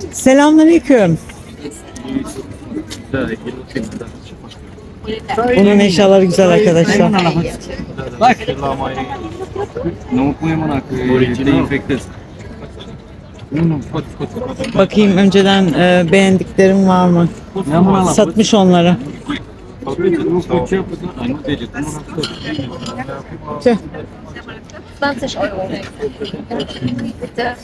Selamünaleyküm. Bunun eşyaları güzel arkadaşlar. Bak. Bakayım önceden beğendiklerim var mı? Satmış onları. Tüh. 20 Euro. Bitte.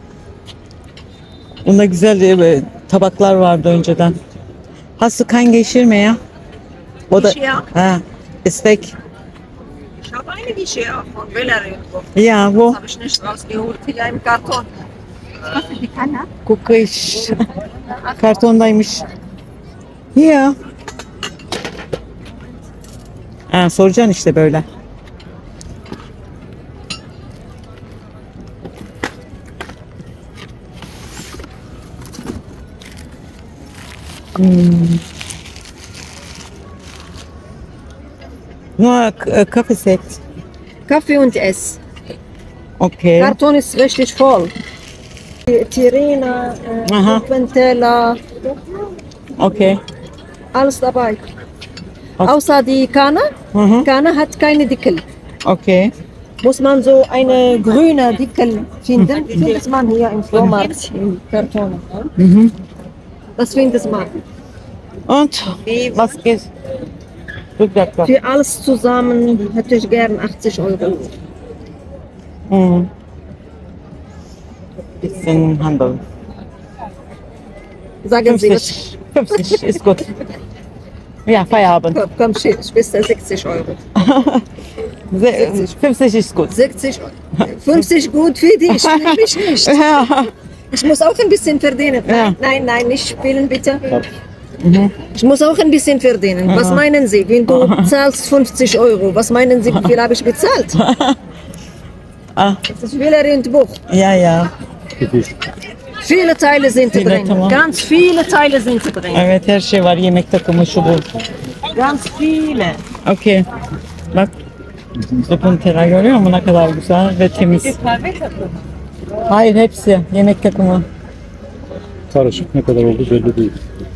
Bunda güzel tabaklar vardı önceden. Hast du kein Geschirr mehr? Oder? Geschirr? Ha, Steak. Ich habe eine Geschirr von Valerie. Ja, wo? Das habe ich nicht rausgeholt. Hier im Karton. Was ist die Kanne? Kokoş. Kartondaymış. Ya. Ha, soracaksın işte böyle. Nur Kaffeeset. Kaffee und Ess. Okay. Karton ist richtig voll. Tirina, Aha. Ventela, Okay. alles dabei. Was? Außer die Kanne. Mhm. Kanne hat keine Deckel. Okay. Muss man so eine grüne Deckel finden. Findet man hier im Flohmarkt im Karton. Mhm. Das findet man. Und was geht? Dur bir dakika. Für alles zusammen hätte ich gern 80 Euro. Mhm. Bisschen Handel. Sagen Sie, was? 50 ist gut. Ja, Feierabend. Komm, ich bis 60 Euro. 50 ist gut. 60 Euro. 50 gut für dich, für mich nicht. Ja. Ich muss auch ein bisschen verdienen. Ja. Nein, nicht spielen bitte. Ich muss auch ein bisschen verdienen. Was meinen Sie, wenn du zahlst 50 Euro? Was meinen Sie, wie viel habe ich bezahlt? Ah, Das ist Valerie und Buch. ja. Viele Teile sind Viele, drin. tamam. Ganz viele Teile sind drin. Evet, her şey var. Yemek takımı, şu bu. Ganz viele. Okey. Bak. Dokuntera görüyor musun? Ne kadar güzel ve temiz. Hayır, hepsi. Yemek takımı. Karışık ne kadar oldu belli değil.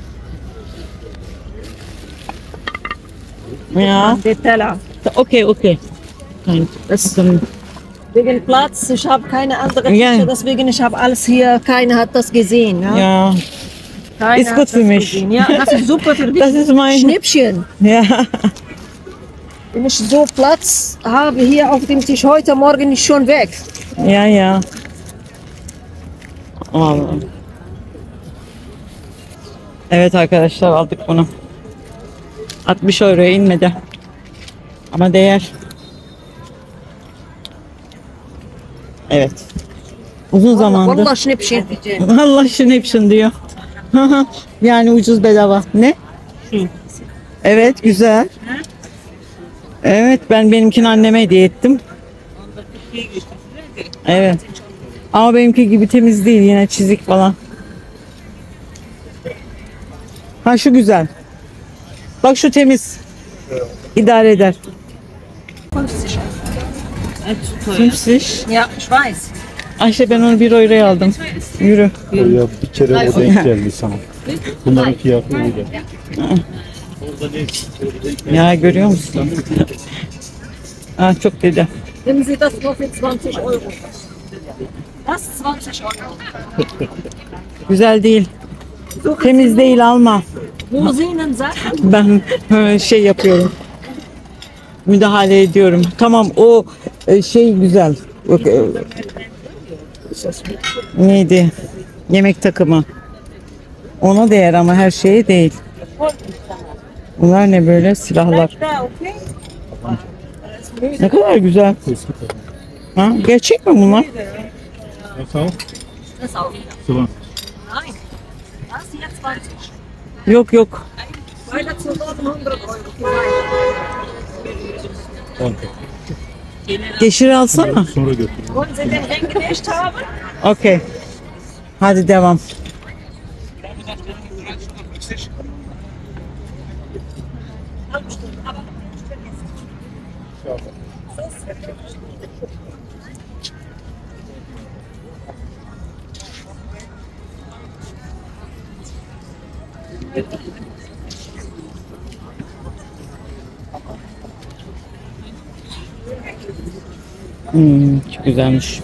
Ya. Die Teller. Okay. Nein. Wegen Platz, ich habe keine andere Ja. Tische, deswegen ich habe alles hier, keiner hat das gesehen. Ja? Ja. Keiner Ist gut hat für das mich. gesehen. Ja, das ist super für dich. Das ist mein. Schnippchen. Ja. Wenn ich so Platz habe hier auf dem Tisch, heute Morgen ist schon weg. Ya. Vallahi. Evet arkadaşlar, aldık bunu. 60 euroya inmedi. Ama değer. Evet. Uzun zamandır. Vallahi Schnippchen. Allah hepsini diyor. Yani ucuz bedava. Ne? Evet, güzel. Evet, ben benimkini anneme hediye ettim. Evet. Ama benimki gibi temiz değil, yine çizik falan. Ha, şu güzel. Bak, şu temiz. İdare eder. 50. Ja, ich weiß. Ayşe, ben onu 1 euroya aldım. Yürü. Ya bir kere o denk geldi sana. Bunların fiyatı öyle. Ya, görüyor musun? Ha, çok dedi. Nehmen Sie das nur für 20 Euro. Das 20 Euro. Güzel değil. Temiz değil, alma. Wo Sie Ihnen Sachen? Ben şey yapıyorum. Müdahale ediyorum. Tamam, o şey güzel. Neydi? Yemek takımı. Ona değer ama her şeye değil. Bunlar ne böyle? Silahlar. Ne kadar güzel. Ha, gerçek mi bunlar? Sağ ol. Das auch. Sıvan. Nein. Das hier 20. Yok. Weil das nur 100 Euro. Geçir alsana. Sonra götür. Wollen Sie den Ring nicht haben? Okey. Hadi devam. Çok güzelmiş.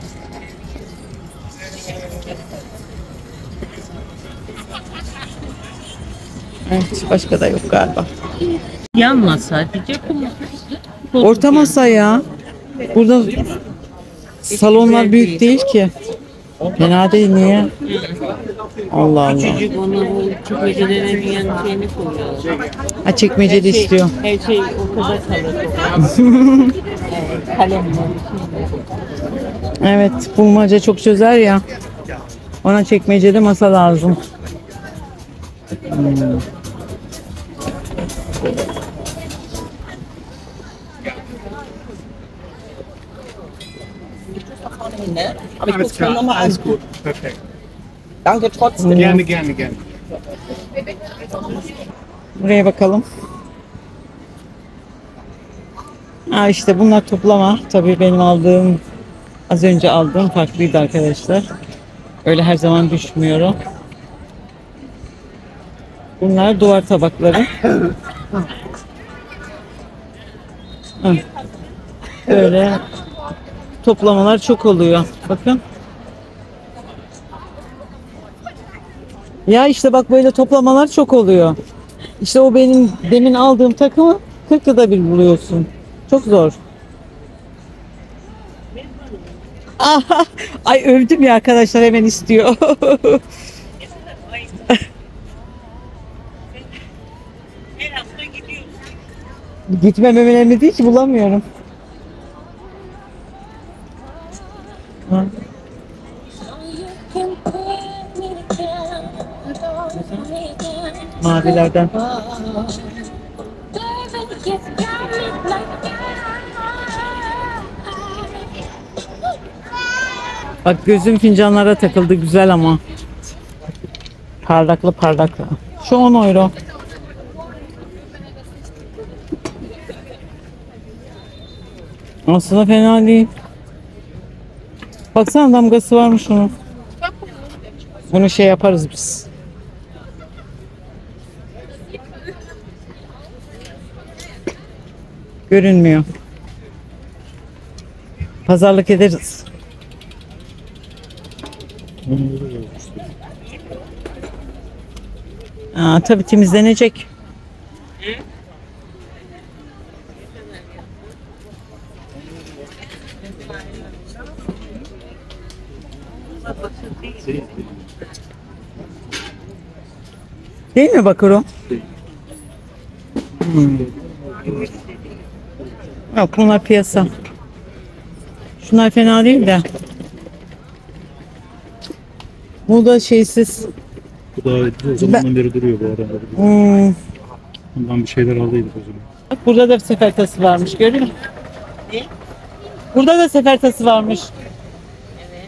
Evet, başka da yok galiba. Yan masa diyecek mi? Orta masa ya. Burada salonlar büyük değil ki. Fena değil, niye? Allah Allah. Küçücük ona bu çekmecelerin yan şeyini koyuyorlar. Ha, çekmeceli istiyor. Her şey ortada kalır. Kalem var. Evet, bulmaca çok çözer ya. Ona çekmeceli masa lazım. Aber ich gucke mir nochmal an. Alles gut, perfekt. Danke trotzdem. Gerne, gerne, gerne. Buraya bakalım. Ha, işte bunlar toplama. Tabii benim aldığım, az önce aldığım farklıydı arkadaşlar. Öyle her zaman düşmüyorum. Bunlar duvar tabakları. Hı. Böyle toplamalar çok oluyor. Bakın. Ya işte bak, böyle toplamalar çok oluyor. İşte o benim demin aldığım takımı 40 lirada bir buluyorsun. Çok zor. Aha, ay övdüm ya arkadaşlar, hemen istiyor. Gitmemem önemli değil ki, bulamıyorum. Ha. Mavilerden. Bak, gözüm fincanlara takıldı, güzel ama. Parlaklı parlaklı. Şu 10 euro. Aslında fena değil. Baksana, damgası varmış onun. Bunu şey yaparız biz. Görünmüyor. Pazarlık ederiz. Aa, tabii temizlenecek. Değil mi bakır o? Yok, bunlar piyasa. Şunlar fena değil de. Bu da şeysiz. Bu da o zamandan beri duruyor bu arada. Bundan bir şeyler aldıydık o zaman. Bak, burada da sefer tası varmış, görüyor musun? Burada da sefer tası varmış. Evet.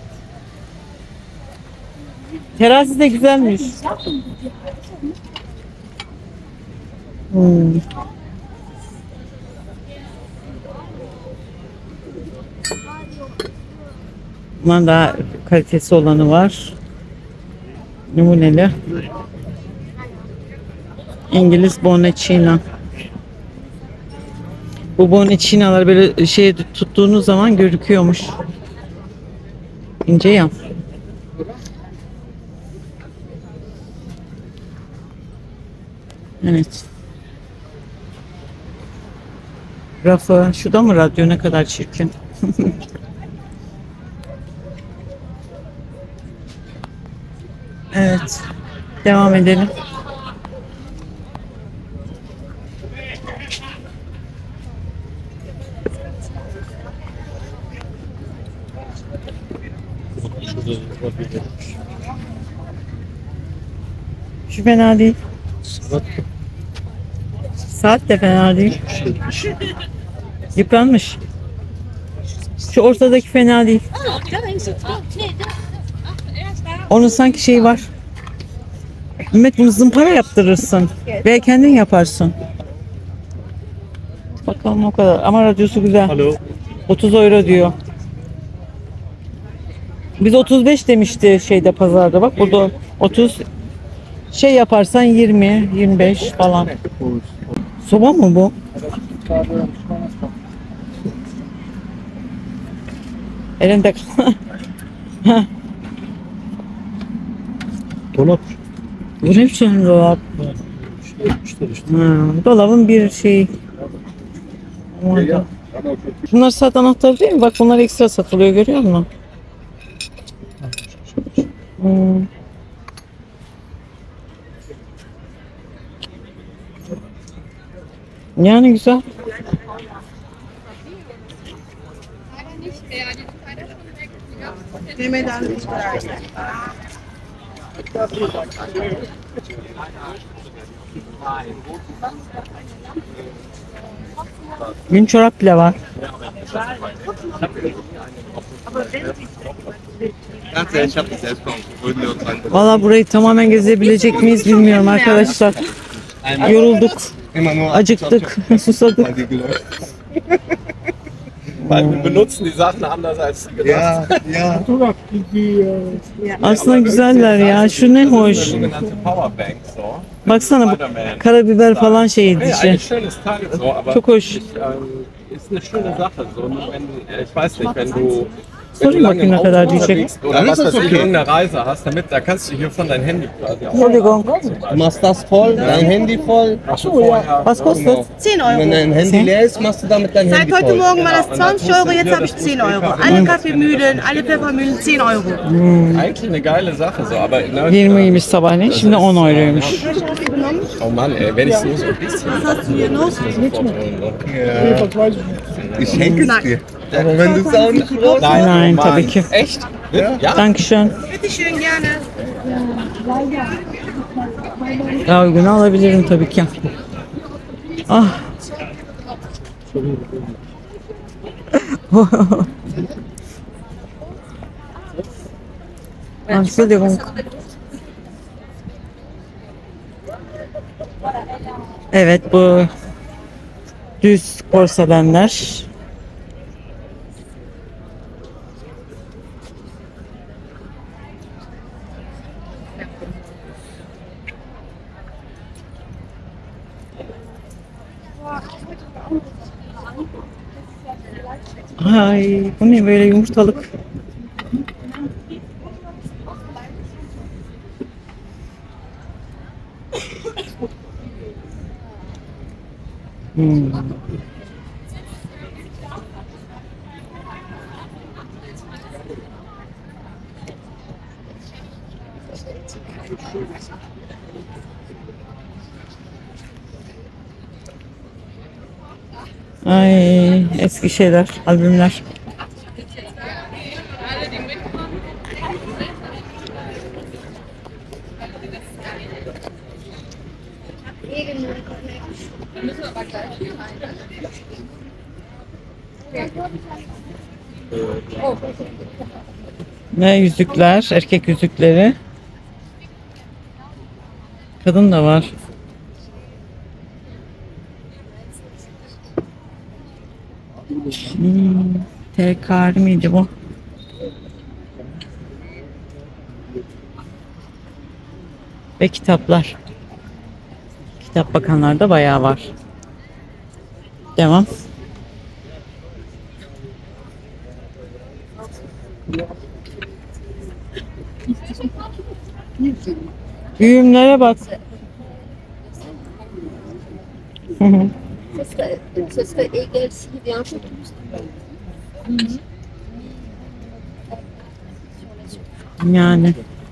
Terazi de güzelmiş. Bundan daha kalitesi olanı var. Numuneli. İngiliz Bonacina. Bu Bonacinalar böyle şey tuttuğunuz zaman gözüküyormuş. İnce ya. Evet. Rafı. Şu da mı radyo, ne kadar çirkin. Evet. Devam edelim. Şurada var bir de. Şu fena değil. Saat Saat de fena değil. şeymiş. Yıpranmış. Şu ortadaki fena değil. Onun sanki şeyi var. Mehmet, bunu zımpara yaptırırsın. Veya kendin yaparsın. Bakalım o kadar. Ama radyosu güzel. Alo. 30 euro diyor. Biz 35 demişti şeyde, pazarda. Bak burada 30 Şey yaparsan 20, 25 falan. Soba mı bu? Elinde Dolap. bu ne biçim dolap? İşte yapmışlar işte. Dolabın bir şey. Orada. Bunlar saat anahtarı değil mi? Bak bunlar ekstra satılıyor, görüyor musun? Hmm. Yani güzel. Gün çorap bile var. Ganz ehrlich, ich habe das selbst gemacht. Würden wir uns an. Valla burayı tamamen gezebilecek miyiz bilmiyorum arkadaşlar. Yorulduk, Immer nur acıktık, susadık. weil die gelöscht. Weil wir benutzen die Sachen anders als sie gedacht. Ja, ja. Aslında güzeller ya. Şu ne hoş. Sogenannte Powerbank so. Baksana bu karabiber falan şeyi Ja, dişi. ein schönes Teil so, aber Çok hoş. ist eine schöne Sache. So, wenn, ich weiß nicht, wenn du Sorry bakayım ne kadar diyecek. unterwegs oder Dann was ist das weiß ich, okay. irgendeine Reise hast, damit da kannst du hier von deinem Handy quasi auch. Entschuldigung. Du machst das voll, dein Handy voll. Was kostet? 10 Wenn Euro. dein Handy leer ist, machst du damit dein Seit Handy heute voll. Morgen war das 20 Euro, jetzt habe ich 10 Euro. Alle Kaffeemühlen, alle Pfeffermühlen 10 Euro. Eigentlich eine geile Sache so, aber ne, 20'ymiş sabahleyin, şimdi 10 euroymuş. Welche hast du genommen? oh Mann, ey, wenn ich nur so ein bisschen Was hast du hier noch? Ich schenke es dir. Aber wenn du es auch nicht brauchst. Nein, tabii ki. Echt? Ja? Dankeschön. Bitte schön, gerne. Daha uygunu alabilirim tabii ki. Ah. Entschuldigung. Evet, bu düz porselenler. Ay, bu ne böyle yumurtalık? Hmm. Ay, eski şeyler, albümler. Ne yüzükler, erkek yüzükleri. Kadın da var. Tekrar miydi bu? Ve kitaplar. Kitap bakanlarda bayağı var. Devam. Güğümlere bak. Hı hı. Ce serait égal si bien que Yani.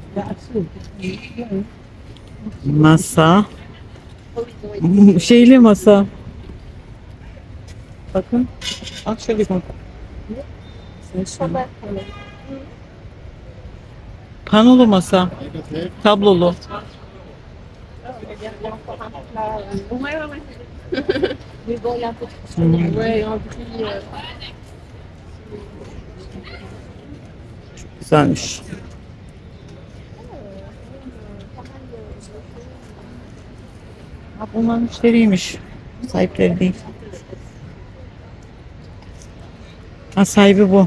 Masa. Şeyli masa. Bakın. Bak şöyle bak. Panolu masa. Tablolu. Güzelmiş. Ha, bunlar müşteriymiş. Sahipleri değil. Ha, sahibi bu.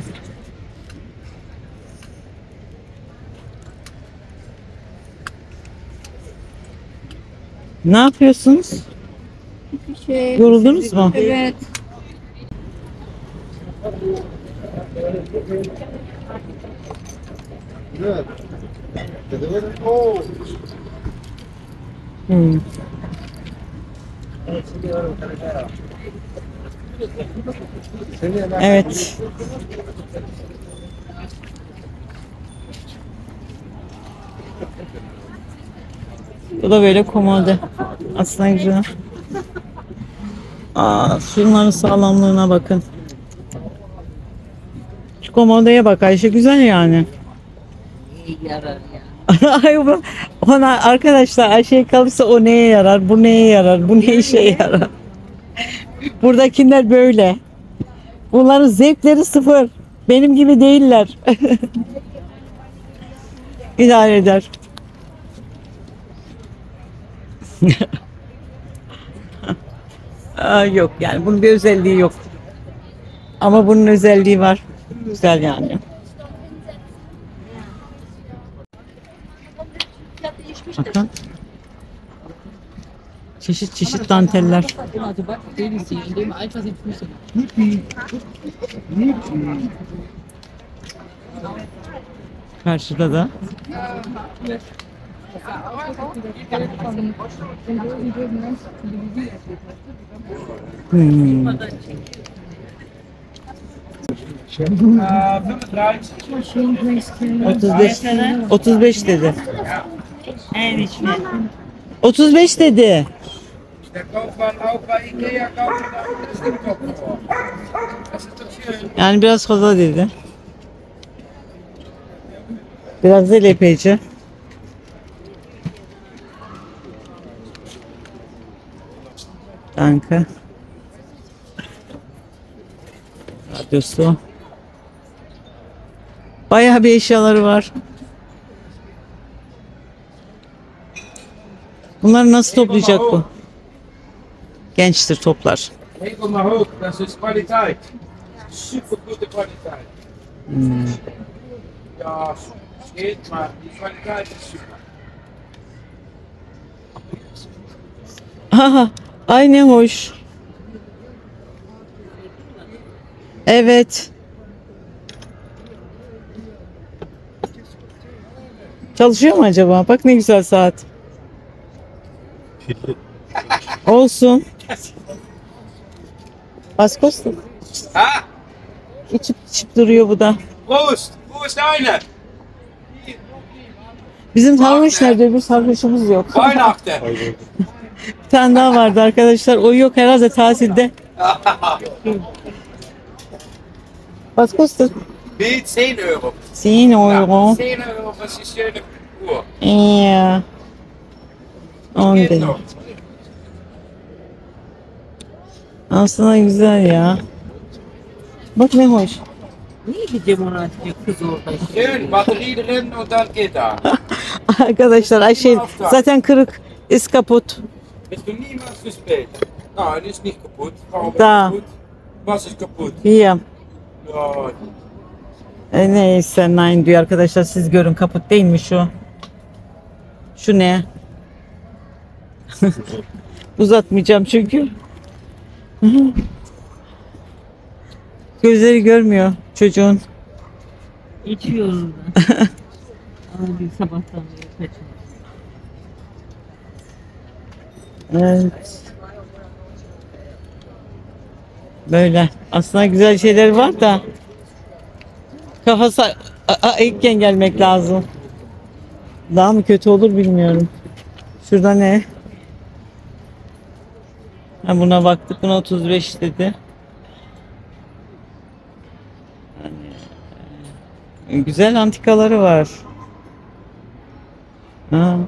Ne yapıyorsunuz? Şey, Yoruldunuz mu? evet. Hmm. Evet. Bu da böyle komode. Aslında güzel. Aa, şunların sağlamlığına bakın. Şu komodeye bak Ayşe, güzel yani. Yarar ya. Ay, ona arkadaşlar Ayşe'ye kalırsa o neye yarar, bu neye yarar, bu ne işe yarar. Buradakiler böyle. Bunların zevkleri sıfır. Benim gibi değiller. İdare eder. Aa, yok yani bunun bir özelliği yok. Ama bunun özelliği var. Güzel yani. Bakın. Çeşit çeşit danteller. Also was sehen Sie, in dem Alter sind Füße. Karşıda da. Hmm. 35. 35 dedi. 35 dedi. Yani biraz fazla dedi. Biraz da lepeci. Danke. Radyosu. Bayağı bir eşyaları var. Bunları nasıl toplayacak bu? Gençtir, toplar. Hegel maar hoog, dat is kwaliteit. Super goede kwaliteit. Ja, geht, maar die kwaliteit is super. Aha, ay ne hoş. Evet. Çalışıyor mu acaba? Bak ne güzel saat. Olsun. Baskostu. Ha, İçip içip duruyor bu da. Proost, wo ist deine? Bizim sarhoş nerede? Bir sarhoşumuz yok. Weihnachten. Bir tane daha vardı arkadaşlar. O yok herhalde tatilde. Baskostu. Bild 10 euro. 10 euro. 10 euro was die schöne Uhr. Ja. 10 Geht dedi. noch. Aslında güzel ya. Bak ne hoş. Niye gideceğim ona atacak kız orada? Schön, Batterie drin und dann geht da. Arkadaşlar Ayşe zaten kırık. Ist kaputt. Bist du niemals zu spät? Nein, die ist nicht kaputt. Warum ist Da. kaputt? Was ist kaputt? Hier. Ja, Neyse nine diyor arkadaşlar, siz görün, kaput değilmiş o. Şu ne? Uzatmayacağım çünkü. Gözleri görmüyor çocuğun. İçiyor orada. Abi sabahtan beri kaçıyor. Evet. Böyle. Aslında güzel şeyler var da kafası ayıkken gelmek lazım. Daha mı kötü olur bilmiyorum. Şurada ne? Ha, buna baktık. Buna 35 dedi. Yani, güzel antikaları var. Ha.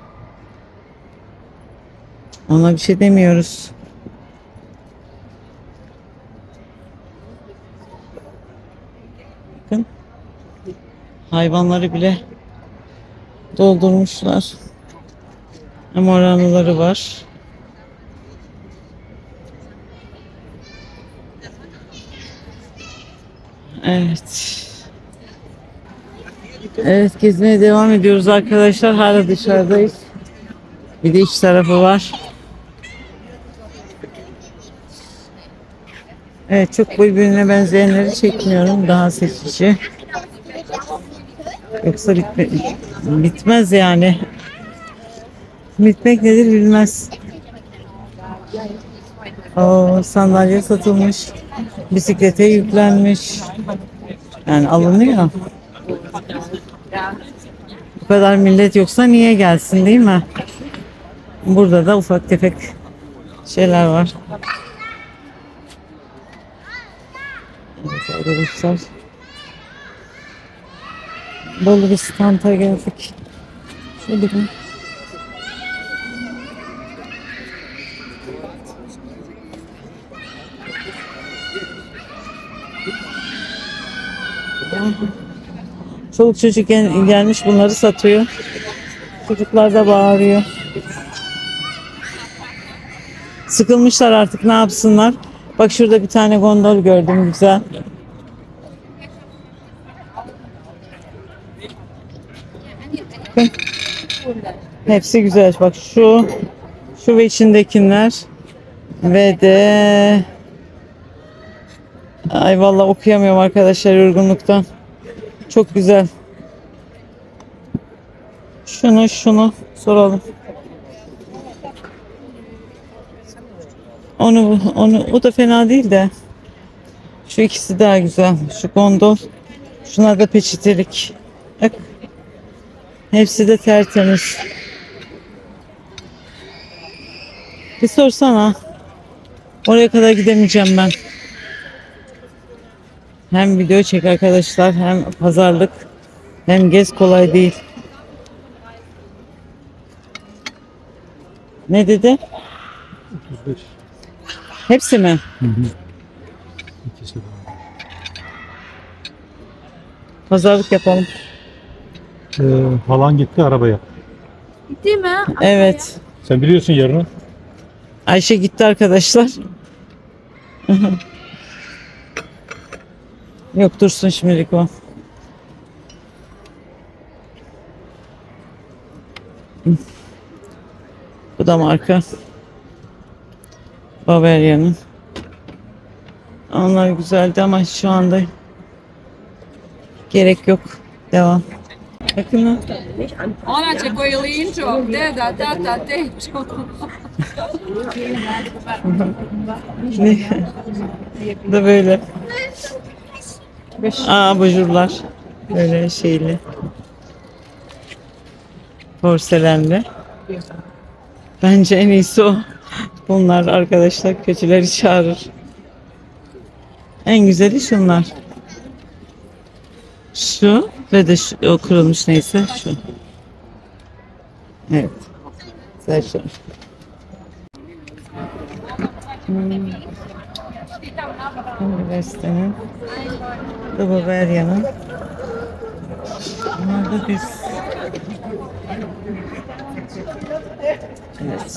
Ona bir şey demiyoruz. Bakın. Hayvanları bile doldurmuşlar. Hem oranları var. Evet. Evet, gezmeye devam ediyoruz arkadaşlar. Hala dışarıdayız. Bir de iç tarafı var. Evet, çok birbirine benzeyenleri çekmiyorum. Daha seçici. Yoksa bitmez yani. Bitmek nedir bilmez. O sandalye satılmış. Bisiklete yüklenmiş. Yani alınıyor. Bu kadar millet yoksa niye gelsin, değil mi? Burada da ufak tefek şeyler var. Evet arkadaşlar. Bolu bir standa geldik. Şöyle bir. Çoluk çocuk gelmiş bunları satıyor. Çocuklar da bağırıyor. Sıkılmışlar artık, ne yapsınlar? Bak şurada bir tane gondol gördüm, güzel. Hepsi güzel. Bak şu ve içindekiler ve de ay vallahi okuyamıyorum arkadaşlar yorgunluktan. Çok güzel. Şunu soralım. Onu o da fena değil de. Şu ikisi daha güzel. Şu gondol. Şunlar da peçetelik. Bak. Hepsi de tertemiz. Bir sorsana. Oraya kadar gidemeyeceğim ben. Hem video çek arkadaşlar, hem pazarlık, hem gez, kolay değil. Ne dedi? 35. Hepsi mi? İkisi de. Pazarlık yapalım. Halan gitti arabaya. Değil mi? Evet. Sen biliyorsun yarını. Ayşe gitti arkadaşlar. Yok, dursun şimdilik o. Bu da marka. Bavaria'nın. Onlar güzeldi ama şu anda gerek yok. Devam. Bakın lan. Ona će koji linčo, deda, tata, tečo. Bu da böyle. Abajurlar. Böyle şeyli. Porselenli. Bence en iyisi o. Bunlar arkadaşlar kötüleri çağırır. En güzeli şunlar. Şu ve de şu, o kırılmış neyse şu. Evet. Güzel şey. Üniversitenin. Bu Bavaria'nın. Bunlar da düz. Evet.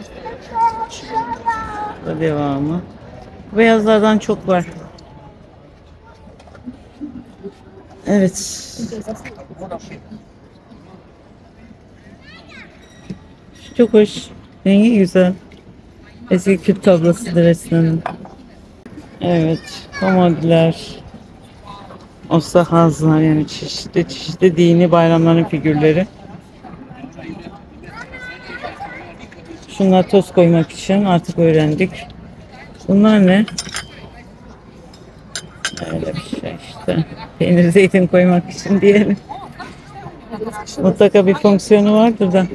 Bu devamı. Beyazlardan çok var. Evet. Çok hoş. Rengi güzel. Eski Kürt tablası resmen. Evet. Komodiler. Ostrahazlar, yani çeşitli dini bayramların figürleri. Şunlar toz koymak için artık öğrendik. Bunlar ne? Öyle bir şey işte. Peynir, zeytin koymak için diyelim. Mutlaka bir fonksiyonu vardır da.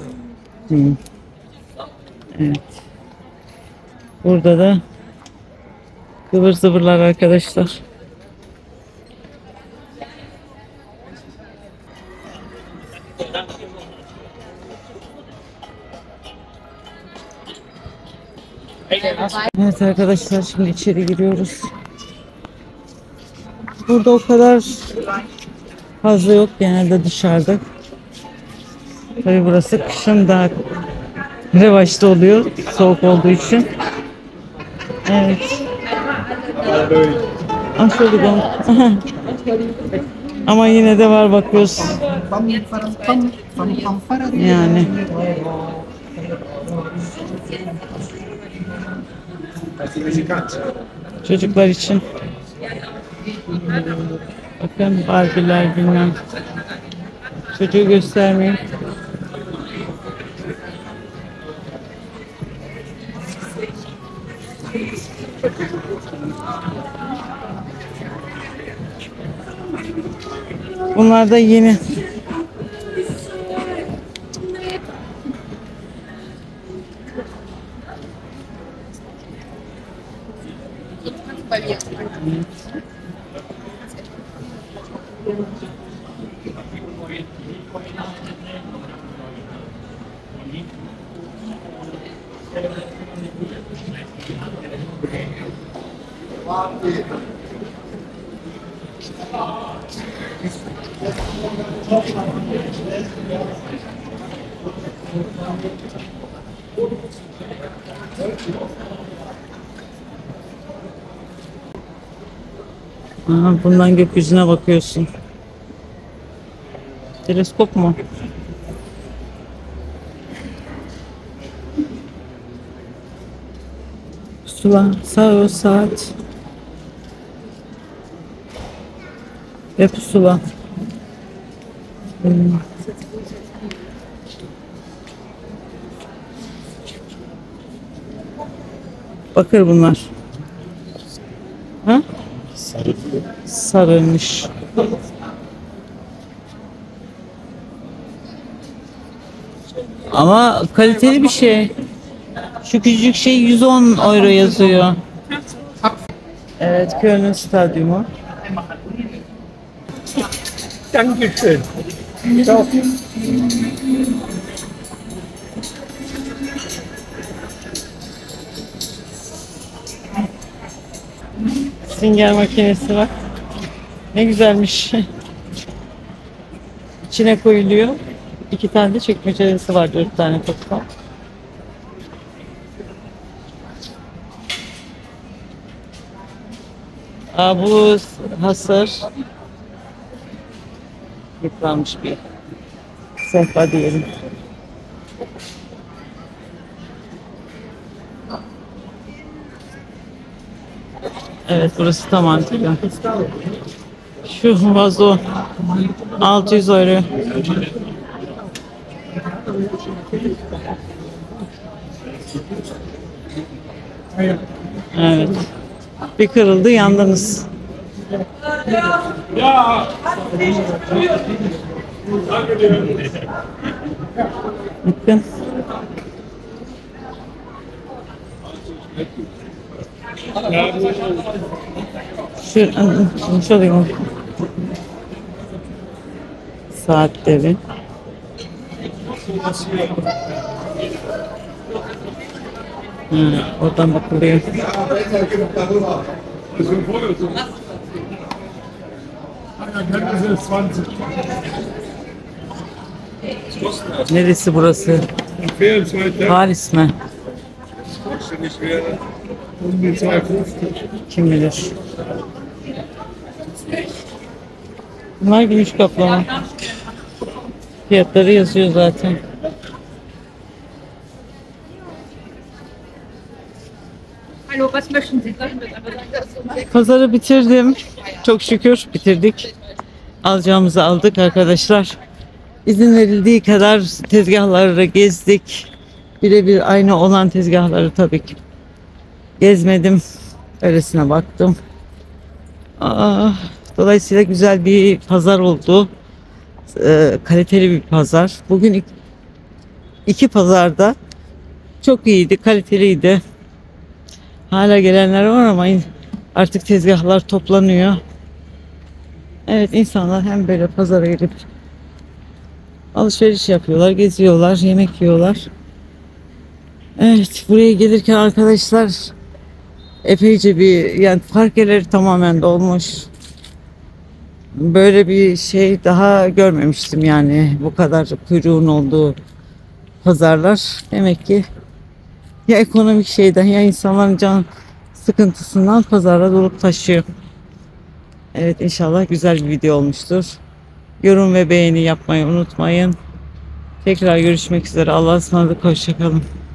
Evet. Burada da kıvır zıvırlar arkadaşlar. Evet arkadaşlar, şimdi içeri giriyoruz. Burada o kadar fazla yok, genelde dışarıda. Tabii burası kışın daha revaçta oluyor, soğuk olduğu için. Evet. Şöyle ben. Ama yine de var, bakıyoruz. Yani Çocuklar için. Bakın Barbie'ler bilmem. Çocuğu göstermeyeyim. Bunlar da yeni. Aha, bundan gökyüzüne bakıyorsun. Teleskop mu? Pusula, sağ saat ve pusula. Bakır bunlar. Ha? Sarılmış. Ama kaliteli bir şey. Şu küçücük şey 110 euro yazıyor. Evet, Köln Stadyumu. Dankeschön. Sünger makinesi var. Ne güzelmiş. İçine koyuluyor. 2 tane de çekmecelesi var, 4 tane toplam. Bu hasır. Yıpranmış bir sehpa diyelim. Evet, burası tam antika. Şu vazo 600 euro. Evet. Bir kırıldı, yandınız. Bakın. Şurada saatleri. Oradan bakılıyor. Neresi burası? Paris mi? Kim bilir? Bunlar gümüş kaplama. Fiyatları yazıyor zaten. Hallo, was möchten Sie? Pazarı bitirdim. Çok şükür bitirdik. Alacağımızı aldık arkadaşlar. İzin verildiği kadar tezgahları gezdik. Birebir aynı olan tezgahları tabii ki gezmedim. Öylesine baktım. Dolayısıyla güzel bir pazar oldu. Kaliteli bir pazar. Bugün iki pazarda çok iyiydi, kaliteliydi. Hala gelenler var ama artık tezgahlar toplanıyor. Evet, insanlar hem böyle pazara gelip alışveriş yapıyorlar, geziyorlar, yemek yiyorlar. Evet, buraya gelirken arkadaşlar epeyce yani parkeleri tamamen dolmuş. Böyle bir şey daha görmemiştim yani, bu kadar kuyruğun olduğu pazarlar. Demek ki ya ekonomik şeyden ya insanların can sıkıntısından pazara dolup taşıyor. Evet, inşallah güzel bir video olmuştur. Yorum ve beğeni yapmayı unutmayın. Tekrar görüşmek üzere. Allah'a ısmarladık. Hoşçakalın.